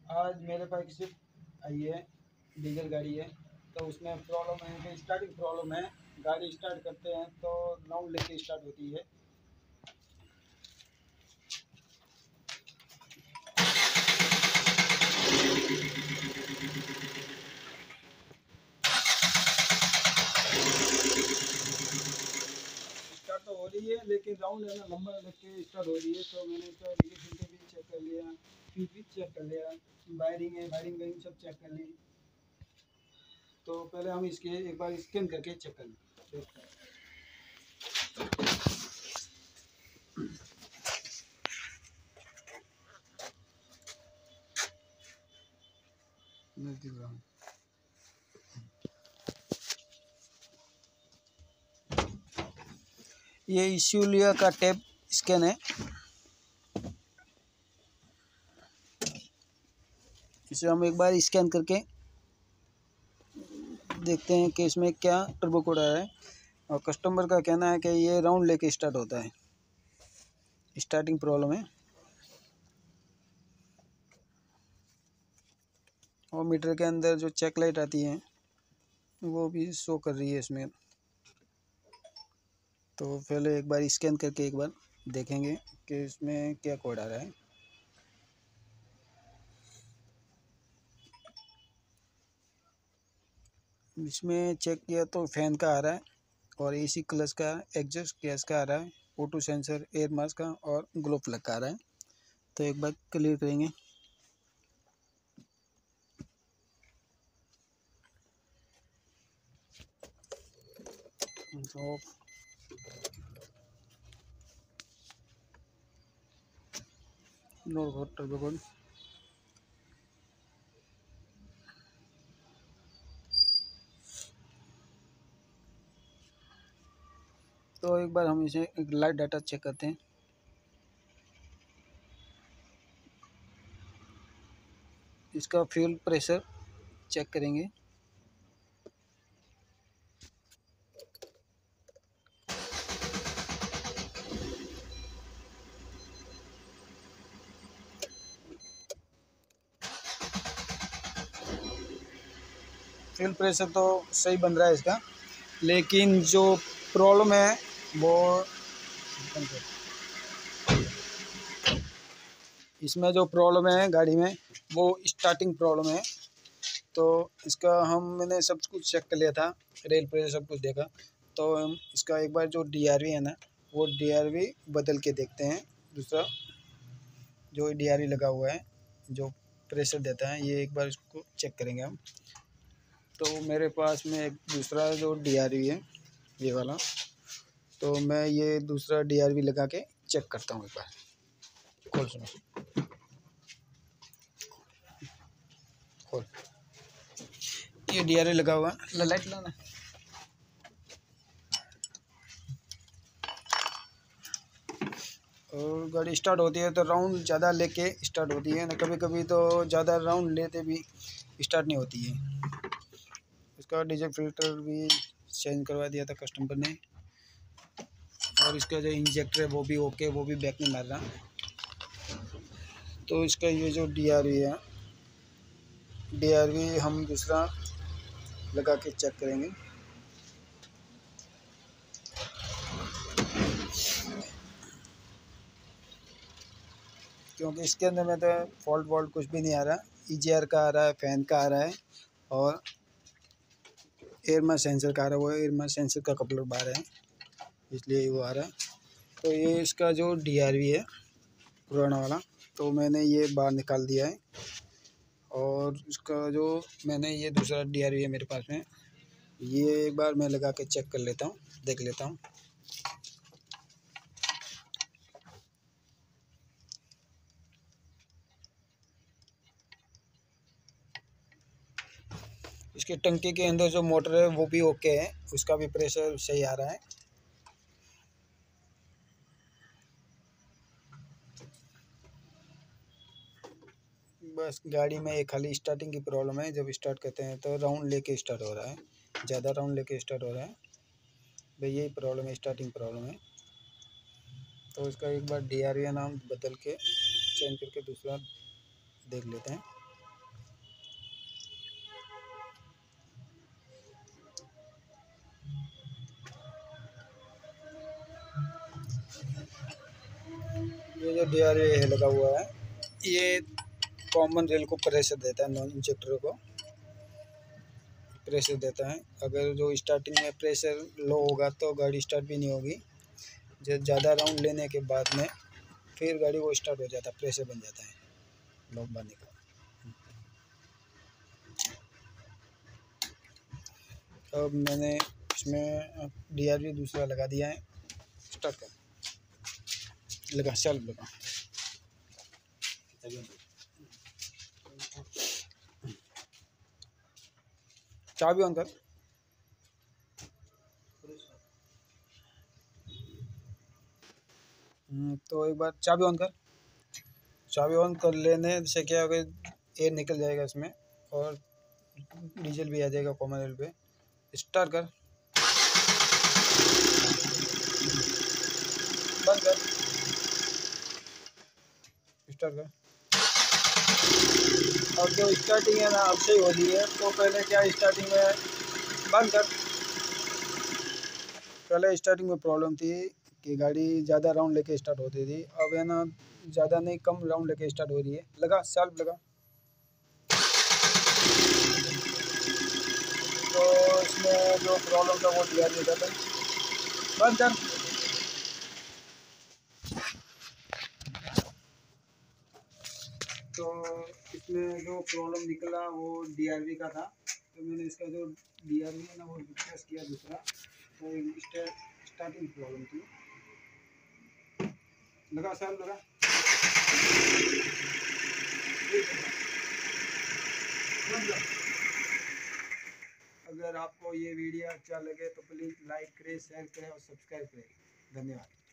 आज मेरे पास एक स्विफ्ट आई है, डीजल गाड़ी है। तो उसमें प्रॉब्लम है कि स्टार्टिंग प्रॉब्लम है। गाड़ी स्टार्ट करते हैं तो राउंड लेके स्टार्ट होती है। स्टार्ट तो हो रही है लेकिन राउंड है ना लंबा लेके स्टार्ट हो रही है। तो मैंने इसका डी फिल्टर भी चेक कर लिया, फ्यूज भी चेक कर लिया, वायरिंग है, वायरिंग वायरिंग सब चेक कर ली। तो पहले हम इसके एक बार स्कैन करके चेक कर लें। ये इशूलिया का टैप स्कैन है। इसे हम एक बार स्कैन करके देखते हैं कि इसमें क्या टर्बो कोड आ रहा है। और कस्टमर का कहना है कि ये राउंड लेके स्टार्ट होता है, स्टार्टिंग प्रॉब्लम है। और मीटर के अंदर जो चेक लाइट आती है वो भी शो कर रही है इसमें। तो पहले एक बार स्कैन करके एक बार देखेंगे कि इसमें क्या कोड आ रहा है। इसमें चेक किया तो फैन का आ रहा है और एसी क्लच का, एग्जॉस्ट गैस का आ रहा है, ऑटो सेंसर, एयर मास्क का और ग्लो प्लग का आ रहा है। तो एक बार क्लियर करेंगे। टर्बो कोड तो एक बार हम इसे एक लाइव डाटा चेक करते हैं। इसका फ्यूल प्रेशर चेक करेंगे। फ्यूल प्रेशर तो सही बन रहा है इसका, लेकिन जो प्रॉब्लम है वो इसमें जो प्रॉब्लम है गाड़ी में वो स्टार्टिंग प्रॉब्लम है। तो इसका मैंने सब कुछ चेक कर लिया था, रेल प्रेशर सब कुछ देखा। तो हम इसका एक बार जो डीआरवी है ना, वो डीआरवी बदल के देखते हैं। दूसरा जो डीआरवी लगा हुआ है जो प्रेशर देता है, ये एक बार इसको चेक करेंगे हम। तो मेरे पास में एक दूसरा जो डीआरवी है ये वाला, तो मैं ये दूसरा डीआरवी लगा के चेक करता हूँ एक बार। खोल सुनो, खोल। ये डीआरवी लगा हुआ है, लाइट लाना। और गाड़ी स्टार्ट होती है तो राउंड ज़्यादा लेके स्टार्ट होती है ना, कभी कभी तो ज़्यादा राउंड लेते भी स्टार्ट नहीं होती है। इसका डीजल फिल्टर भी चेंज करवा दिया था कस्टमर ने। और इसका जो इंजेक्टर है वो भी ओके, वो भी बैक नहीं मार रहा। तो इसका ये जो डीआरवी है, डीआरवी हम दूसरा लगा के चेक करेंगे। क्योंकि इसके अंदर में तो फॉल्ट कुछ भी नहीं आ रहा। ईजीआर का आ रहा है, फैन का आ रहा है और एयर मास सेंसर का आ रहा है। वो एयर मास सेंसर का कपलर बाहर है इसलिए वो आ रहा है। तो ये इसका जो डीआरवी है पुराना वाला, तो मैंने ये बाहर निकाल दिया है। और इसका जो मैंने ये दूसरा डीआरवी है मेरे पास में, ये एक बार मैं लगा के चेक कर लेता हूँ, देख लेता हूँ। इसके टंकी के अंदर जो मोटर है वो भी ओके है, उसका भी प्रेशर सही आ रहा है। बस गाड़ी में एक खाली स्टार्टिंग की प्रॉब्लम है। जब स्टार्ट करते हैं तो राउंड लेके स्टार्ट हो रहा है, ज़्यादा राउंड लेके स्टार्ट हो रहा है भाई, यही प्रॉब्लम है, स्टार्टिंग प्रॉब्लम है। तो इसका एक बार डीआरवी नाम बदल के चेंज करके दूसरा देख लेते हैं। जो DRV है लगा हुआ है, ये कॉमन रेल को प्रेशर देता है, नॉन इंजेक्टर को प्रेशर देता है। अगर जो स्टार्टिंग में प्रेशर लो होगा तो गाड़ी स्टार्ट भी नहीं होगी। जो ज़्यादा राउंड लेने के बाद में फिर गाड़ी वो स्टार्ट हो जाता है, प्रेशर बन जाता है लॉक बनने का। अब मैंने इसमें DRV दूसरा लगा दिया है। स्टार्ट कर, लगा, चल लगा। चाबी ऑन कर। तो एक बार चाबी ऑन कर। चाबी ऑन कर लेने से क्या होगा, एयर निकल जाएगा इसमें और डीजल भी आ जाएगा कॉमन रेल पे। स्टार्ट कर, बंद कर, स्टार्ट कर। अब जो स्टार्टिंग है ना, अब सही हो रही है। तो पहले क्या स्टार्टिंग में बंद कर। पहले स्टार्टिंग में प्रॉब्लम थी कि गाड़ी ज़्यादा राउंड लेके स्टार्ट होती थी। अब है ना, ज़्यादा नहीं, कम राउंड लेके स्टार्ट हो रही है। लगा, साल्व लगा। तो इसमें जो प्रॉब्लम था वो DRV का था। बंद कर। तो इसमें जो प्रॉब्लम निकला वो DRV का था। तो मैंने इसका जो DRV है ना वो रिप्लेस किया दूसरा। तो स्टार्टिंग प्रॉब्लम थी। लगा, साल्व लगा। अगर आपको ये वीडियो अच्छा लगे तो प्लीज़ लाइक करें, शेयर करें और सब्सक्राइब करें। धन्यवाद।